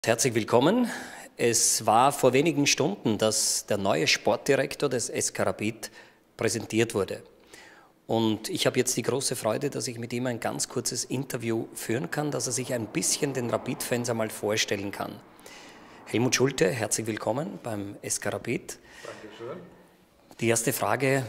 Herzlich willkommen. Es war vor wenigen Stunden, dass der neue Sportdirektor des SK Rapid präsentiert wurde. Und ich habe jetzt die große Freude, dass ich mit ihm ein ganz kurzes Interview führen kann, dass er sich ein bisschen den Rapid-Fans einmal vorstellen kann. Helmut Schulte, herzlich willkommen beim SK Rapid. Dankeschön. Die erste Frage: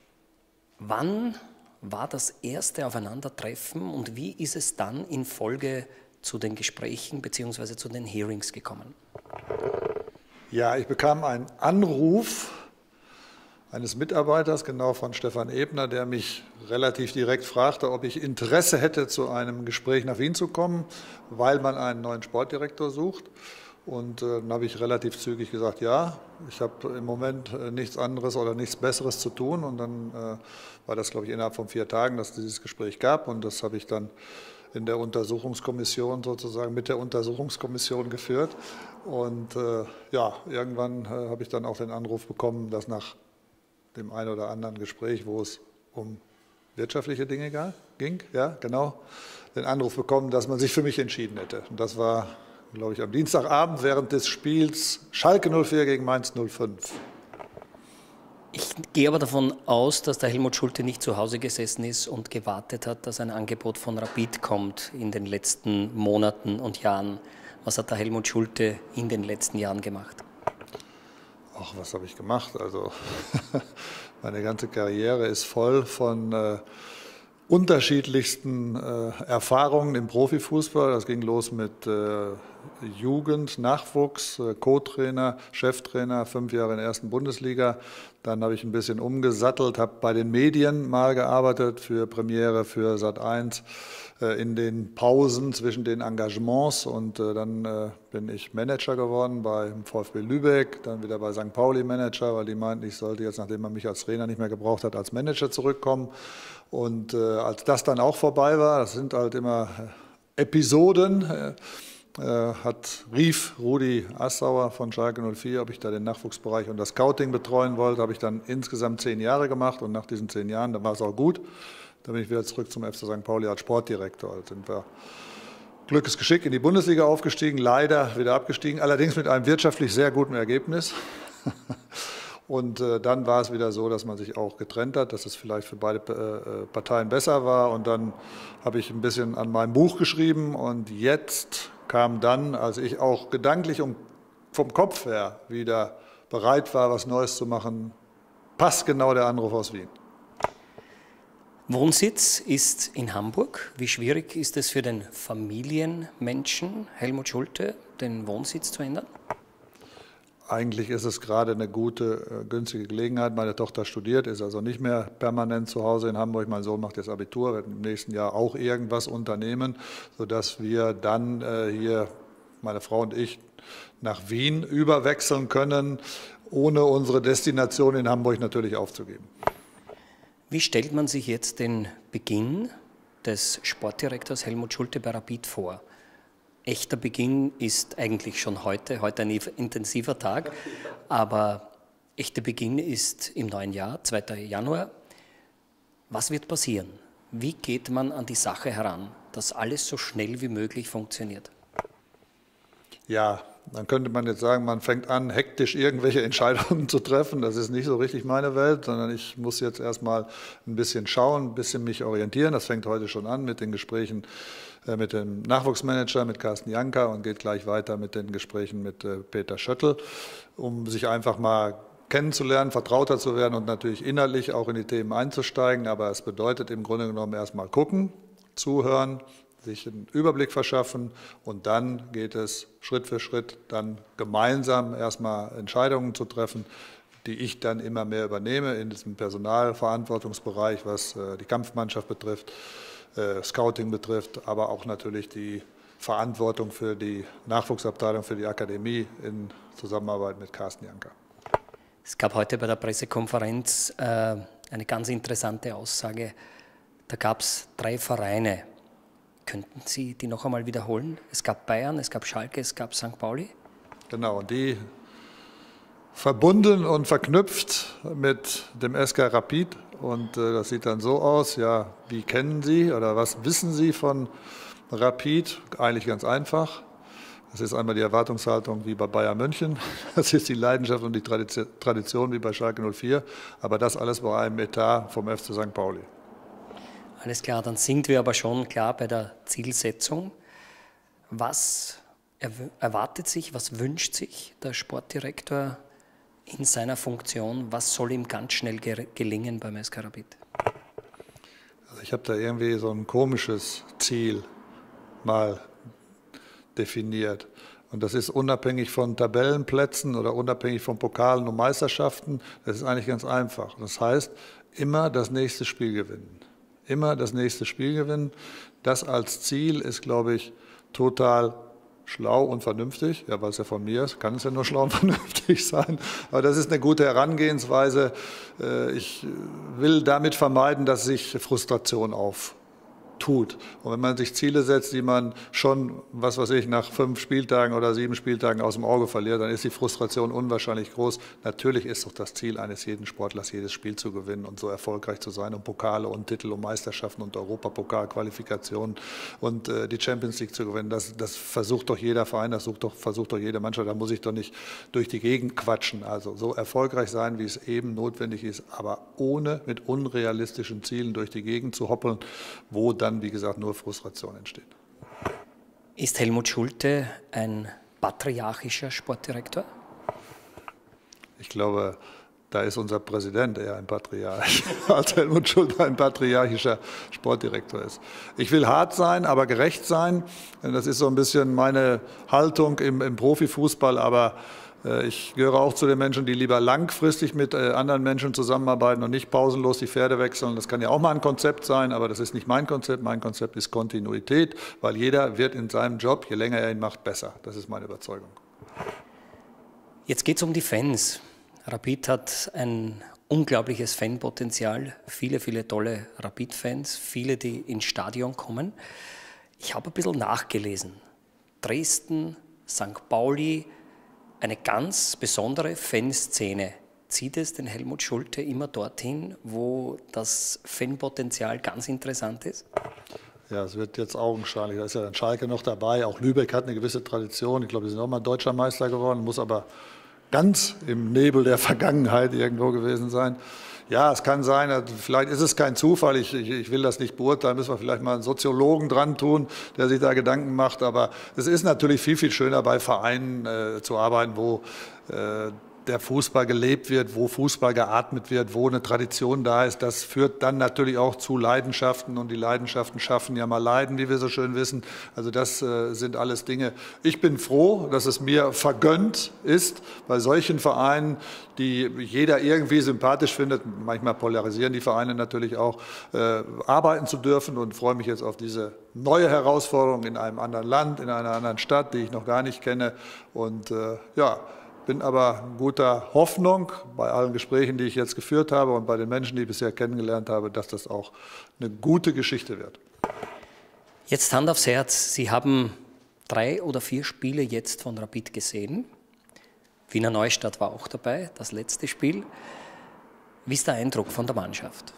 Wann war das erste Aufeinandertreffen und wie ist es dann in Folge zu den Gesprächen bzw. zu den Hearings gekommen? Ja, ich bekam einen Anruf eines Mitarbeiters, genau von Stefan Ebner, der mich relativ direkt fragte, ob ich Interesse hätte, zu einem Gespräch nach Wien zu kommen, weil man einen neuen Sportdirektor sucht. Und dann habe ich relativ zügig gesagt, ja, ich habe im Moment nichts anderes oder nichts Besseres zu tun. Und dann war das, glaube ich, innerhalb von 4 Tagen, dass es dieses Gespräch gab. Und das habe ich dann in der Untersuchungskommission sozusagen mit der Untersuchungskommission geführt. Und ja, irgendwann habe ich dann auch den Anruf bekommen, dass nach dem einen oder anderen Gespräch, wo es um wirtschaftliche Dinge ging, ja, genau, den Anruf bekommen, dass man sich für mich entschieden hätte. Und das war, glaube ich, am Dienstagabend während des Spiels Schalke 04 gegen Mainz 05. Ich gehe aber davon aus, dass der Helmut Schulte nicht zu Hause gesessen ist und gewartet hat, dass ein Angebot von Rapid kommt in den letzten Monaten und Jahren. Was hat der Helmut Schulte in den letzten Jahren gemacht? Ach, was habe ich gemacht? Also meine ganze Karriere ist voll von unterschiedlichsten Erfahrungen im Profifußball. Das ging los mit Jugend, Nachwuchs, Co-Trainer, Cheftrainer, 5 Jahre in der ersten Bundesliga. Dann habe ich ein bisschen umgesattelt, habe bei den Medien mal gearbeitet, für Premiere, für Sat.1, in den Pausen zwischen den Engagements. Und dann bin ich Manager geworden beim VfB Lübeck, dann wieder bei St. Pauli Manager, weil die meinten, ich sollte jetzt, nachdem man mich als Trainer nicht mehr gebraucht hat, als Manager zurückkommen. Und als das dann auch vorbei war, das sind halt immer Episoden, rief Rudi Assauer von Schalke 04, ob ich da den Nachwuchsbereich und das Scouting betreuen wollte. Habe ich dann insgesamt 10 Jahre gemacht und nach diesen 10 Jahren, dann war es auch gut. Dann bin ich wieder zurück zum FC St. Pauli als Sportdirektor. Also sind wir Glückes Geschick in die Bundesliga aufgestiegen, leider wieder abgestiegen, allerdings mit einem wirtschaftlich sehr guten Ergebnis. Und dann war es wieder so, dass man sich auch getrennt hat, dass es vielleicht für beide Parteien besser war. Und dann habe ich ein bisschen an meinem Buch geschrieben. Und jetzt kam dann, als ich auch gedanklich und vom Kopf her wieder bereit war, was Neues zu machen, passgenau der Anruf aus Wien. Wohnsitz ist in Hamburg. Wie schwierig ist es für den Familienmenschen, Helmut Schulte, den Wohnsitz zu ändern? Eigentlich ist es gerade eine gute, günstige Gelegenheit. Meine Tochter studiert, ist also nicht mehr permanent zu Hause in Hamburg. Mein Sohn macht jetzt Abitur, wird im nächsten Jahr auch irgendwas unternehmen, sodass wir dann hier, meine Frau und ich, nach Wien überwechseln können, ohne unsere Destination in Hamburg natürlich aufzugeben. Wie stellt man sich jetzt den Beginn des Sportdirektors Helmut Schulte bei Rapid vor? Echter Beginn ist eigentlich schon heute ein intensiver Tag, aber echter Beginn ist im neuen Jahr, 2. Januar. Was wird passieren? Wie geht man an die Sache heran, dass alles so schnell wie möglich funktioniert? Ja, dann könnte man jetzt sagen, man fängt an, hektisch irgendwelche Entscheidungen zu treffen. Das ist nicht so richtig meine Welt, sondern ich muss jetzt erstmal ein bisschen schauen, ein bisschen mich orientieren. Das fängt heute schon an mit den Gesprächen mit dem Nachwuchsmanager, mit Carsten Janka und geht gleich weiter mit den Gesprächen mit Peter Schöttl, um sich einfach mal kennenzulernen, vertrauter zu werden und natürlich inhaltlich auch in die Themen einzusteigen. Aber es bedeutet im Grunde genommen erstmal gucken, zuhören, sich einen Überblick verschaffen und dann geht es Schritt für Schritt dann gemeinsam erstmal Entscheidungen zu treffen, die ich dann immer mehr übernehme in diesem Personalverantwortungsbereich, was die Kampfmannschaft betrifft, Scouting betrifft, aber auch natürlich die Verantwortung für die Nachwuchsabteilung, für die Akademie in Zusammenarbeit mit Carsten Janka. Es gab heute bei der Pressekonferenz eine ganz interessante Aussage. Da gab es 3 Vereine. Könnten Sie die noch einmal wiederholen? Es gab Bayern, es gab Schalke, es gab St. Pauli. Genau, und die verbunden und verknüpft mit dem SK Rapid. Und das sieht dann so aus, ja, wie kennen Sie oder was wissen Sie von Rapid? Eigentlich ganz einfach. Das ist einmal die Erwartungshaltung wie bei Bayern München, das ist die Leidenschaft und die Tradition wie bei Schalke 04, aber das alles bei einem Etat vom FC St. Pauli. Alles klar, dann sind wir aber schon klar bei der Zielsetzung. Was erwartet sich, was wünscht sich der Sportdirektor in seiner Funktion? Was soll ihm ganz schnell gelingen beim SK Rapid? Also ich habe da irgendwie so ein komisches Ziel mal definiert. Und das ist unabhängig von Tabellenplätzen oder unabhängig von Pokalen und Meisterschaften. Das ist eigentlich ganz einfach. Das heißt, immer das nächste Spiel gewinnen. Immer das nächste Spiel gewinnen. Das als Ziel ist, glaube ich, total schlau und vernünftig. Ja, weil es ja von mir ist, kann es ja nur schlau und vernünftig sein. Aber das ist eine gute Herangehensweise. Ich will damit vermeiden, dass sich Frustration auftut. Und wenn man sich Ziele setzt, die man schon, was weiß ich, nach 5 Spieltagen oder 7 Spieltagen aus dem Auge verliert, dann ist die Frustration unwahrscheinlich groß. Natürlich ist doch das Ziel eines jeden Sportlers, jedes Spiel zu gewinnen und so erfolgreich zu sein und Pokale und Titel und Meisterschaften und Europapokalqualifikationen und die Champions League zu gewinnen. Das versucht doch jeder Verein, das versucht doch jede Mannschaft. Da muss ich doch nicht durch die Gegend quatschen. Also so erfolgreich sein, wie es eben notwendig ist, aber ohne mit unrealistischen Zielen durch die Gegend zu hoppeln, wo dann, wie gesagt, nur Frustration entsteht. Ist Helmut Schulte ein patriarchischer Sportdirektor? Ich glaube, da ist unser Präsident eher ein Patriarch, als Helmut Schulte ein patriarchischer Sportdirektor ist. Ich will hart sein, aber gerecht sein. Das ist so ein bisschen meine Haltung im Profifußball, aber ich gehöre auch zu den Menschen, die lieber langfristig mit anderen Menschen zusammenarbeiten und nicht pausenlos die Pferde wechseln. Das kann ja auch mal ein Konzept sein, aber das ist nicht mein Konzept. Mein Konzept ist Kontinuität, weil jeder wird in seinem Job, je länger er ihn macht, besser. Das ist meine Überzeugung. Jetzt geht es um die Fans. Rapid hat ein unglaubliches Fanpotenzial. Viele, viele tolle Rapid-Fans, viele, die ins Stadion kommen. Ich habe ein bisschen nachgelesen. Dresden, St. Pauli, eine ganz besondere Fanszene. Zieht es den Helmut Schulte immer dorthin, wo das Fanpotenzial ganz interessant ist? Ja, es wird jetzt augenscheinlich. Da ist ja dann Schalke noch dabei. Auch Lübeck hat eine gewisse Tradition. Ich glaube, die sind auch mal deutscher Meister geworden, muss aber ganz im Nebel der Vergangenheit irgendwo gewesen sein. Ja, es kann sein, vielleicht ist es kein Zufall, ich will das nicht beurteilen, müssen wir vielleicht mal einen Soziologen dran tun, der sich da Gedanken macht, aber es ist natürlich viel, viel schöner bei Vereinen zu arbeiten, wo der Fußball gelebt wird, wo Fußball geatmet wird, wo eine Tradition da ist. Das führt dann natürlich auch zu Leidenschaften und die Leidenschaften schaffen ja mal Leiden, wie wir so schön wissen. Also das sind alles Dinge. Ich bin froh, dass es mir vergönnt ist, bei solchen Vereinen, die jeder irgendwie sympathisch findet, manchmal polarisieren die Vereine natürlich auch, arbeiten zu dürfen und freue mich jetzt auf diese neue Herausforderung in einem anderen Land, in einer anderen Stadt, die ich noch gar nicht kenne und ja, bin aber guter Hoffnung bei allen Gesprächen, die ich jetzt geführt habe und bei den Menschen, die ich bisher kennengelernt habe, dass das auch eine gute Geschichte wird. Jetzt Hand aufs Herz. Sie haben 3 oder 4 Spiele jetzt von Rapid gesehen. Wiener Neustadt war auch dabei, das letzte Spiel. Wie ist der Eindruck von der Mannschaft?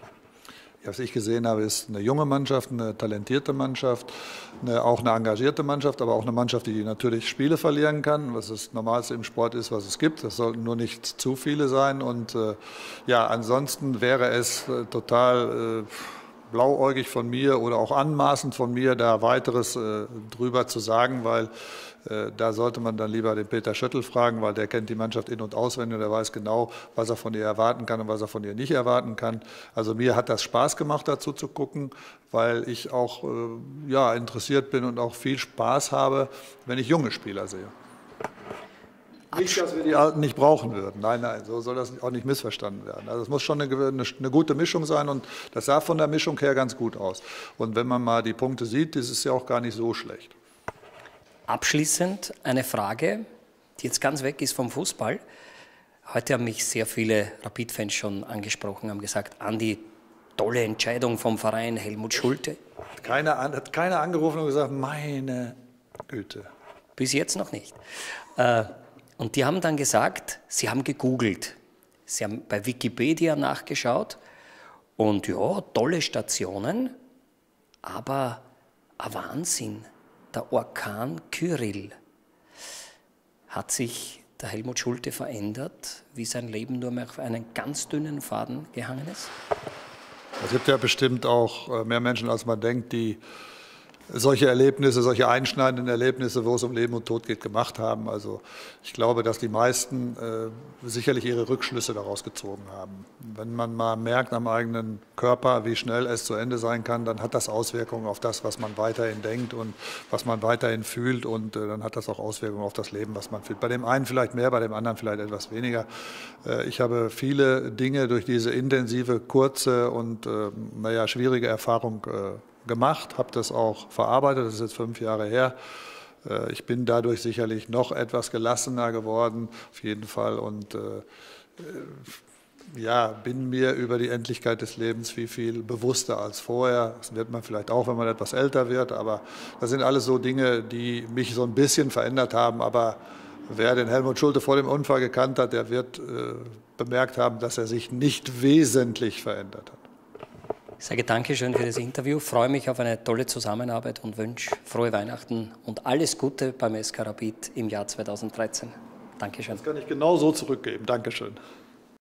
Was ich gesehen habe, ist eine junge Mannschaft, eine talentierte Mannschaft, auch eine engagierte Mannschaft, aber auch eine Mannschaft, die natürlich Spiele verlieren kann, was das Normalste im Sport ist, was es gibt. Das sollten nur nicht zu viele sein. Und ja, ansonsten wäre es total blauäugig von mir oder auch anmaßend von mir, da weiteres drüber zu sagen, weil da sollte man dann lieber den Peter Schöttl fragen, weil der kennt die Mannschaft in- und auswendig und der weiß genau, was er von ihr erwarten kann und was er von ihr nicht erwarten kann. Also mir hat das Spaß gemacht, dazu zu gucken, weil ich auch ja, interessiert bin und auch viel Spaß habe, wenn ich junge Spieler sehe. Nicht, dass wir die Alten nicht brauchen würden. Nein, nein, so soll das auch nicht missverstanden werden. Also es muss schon eine gute Mischung sein und das sah von der Mischung her ganz gut aus. Und wenn man mal die Punkte sieht, ist es ja auch gar nicht so schlecht. Abschließend eine Frage, die jetzt ganz weg ist vom Fußball. Heute haben mich sehr viele Rapid-Fans schon angesprochen, haben gesagt, Andi, tolle Entscheidung vom Verein Helmut Schulte. Hat keiner angerufen und gesagt, meine Güte. Bis jetzt noch nicht. Und die haben dann gesagt, sie haben gegoogelt. Sie haben bei Wikipedia nachgeschaut und ja, tolle Stationen, aber ein Wahnsinn. Der Orkan Kyrill Hat sich der Helmut Schulte verändert, wie sein Leben nur mehr auf einen ganz dünnen Faden gehangen ist? Es gibt ja bestimmt auch mehr Menschen, als man denkt, die solche Erlebnisse, solche einschneidenden Erlebnisse, wo es um Leben und Tod geht, gemacht haben. Also ich glaube, dass die meisten sicherlich ihre Rückschlüsse daraus gezogen haben. Wenn man mal merkt am eigenen Körper, wie schnell es zu Ende sein kann, dann hat das Auswirkungen auf das, was man weiterhin denkt und was man weiterhin fühlt, und dann hat das auch Auswirkungen auf das Leben, was man fühlt. Bei dem einen vielleicht mehr, bei dem anderen vielleicht etwas weniger. Ich habe viele Dinge durch diese intensive, kurze und schwierige Erfahrung gemacht, habe das auch verarbeitet, das ist jetzt 5 Jahre her. Ich bin dadurch sicherlich noch etwas gelassener geworden, auf jeden Fall, und bin mir über die Endlichkeit des Lebens viel bewusster als vorher. Das wird man vielleicht auch, wenn man etwas älter wird, aber das sind alles so Dinge, die mich so ein bisschen verändert haben. Aber wer den Helmut Schulte vor dem Unfall gekannt hat, der wird bemerkt haben, dass er sich nicht wesentlich verändert hat. Ich sage Dankeschön für das Interview, freue mich auf eine tolle Zusammenarbeit und wünsche frohe Weihnachten und alles Gute beim SK Rapid im Jahr 2013. Dankeschön. Das kann ich genau so zurückgeben. Dankeschön.